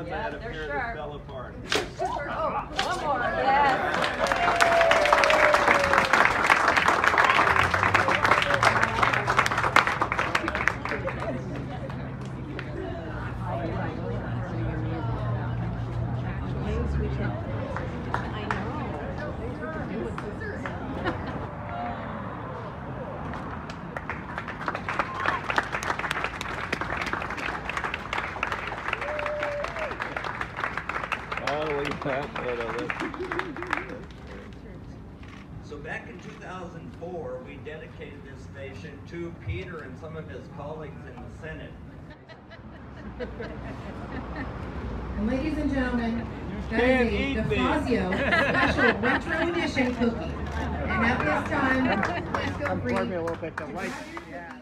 that apparently fell apart. One more, yes. So back in 2004, we dedicated this station to Peter and some of his colleagues in the Senate. And ladies and gentlemen, that is a DeFazio special retro edition cookie. And at this time, please feel free to